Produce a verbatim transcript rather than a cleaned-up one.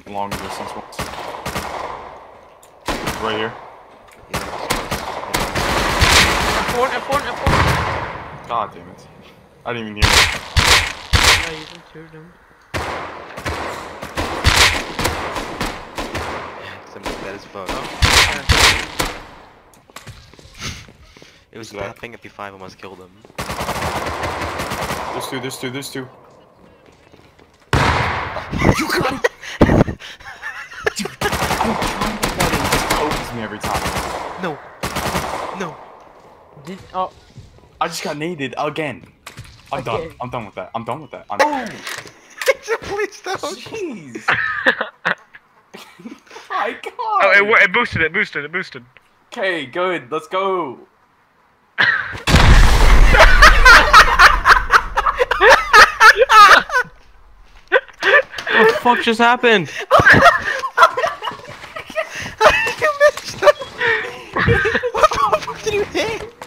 long distance ones. Right here. F one, F one, F one. God damn it. I didn't even hear it. No, you can shoot him. Something that is fuck. It was that tapping at P five, almost killed him. There's two, there's two, there's two. You got it! Dude, I'm trying to let it just opens me every time. No! No! Did oh I just got naded again. I'm Okay. done. I'm done with that. I'm done with that. I'm Oh! Please don't! Jeez! My God! Oh, it, it boosted, it boosted, it boosted. Okay, good. Let's go. What the fuck just happened? You missed it! What the fuck did you hit?